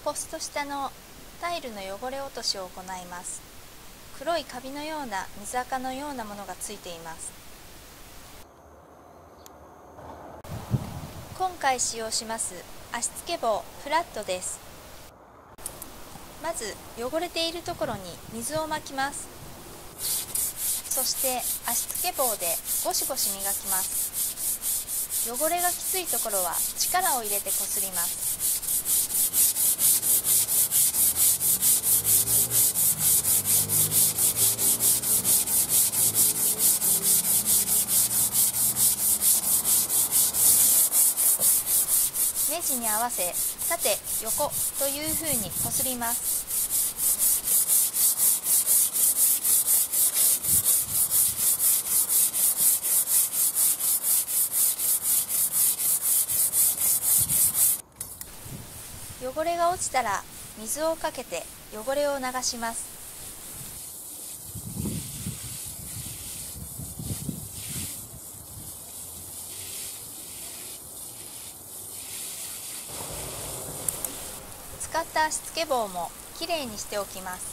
ポスト下のタイルの汚れ落としを行います。黒いカビのような水垢のようなものがついています。今回使用します足つけ棒フラットです。まず汚れているところに水をまきます。そして足つけ棒でゴシゴシ磨きます。汚れがきついところは力を入れてこすります。ネジに合わせ縦横というふうにこすります。汚れが落ちたら水をかけて汚れを流します。使った足つけ棒もきれいにしておきます。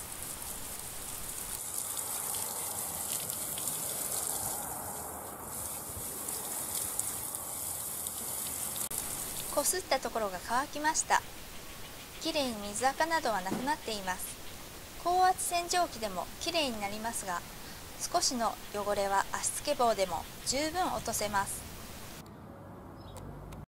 こすったところが乾きました。きれいに水垢などはなくなっています。高圧洗浄機でもきれいになりますが、少しの汚れは足つけ棒でも十分落とせます。